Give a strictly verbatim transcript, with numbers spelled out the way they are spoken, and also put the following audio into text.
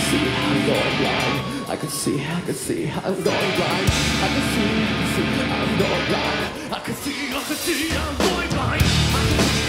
see I'm going blind. I can see, I can see I'm going blind. I can see, I can see I'm going blind. I can see, I can see I'm going blind. I can see,